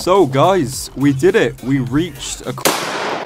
So guys, we did it. We reached a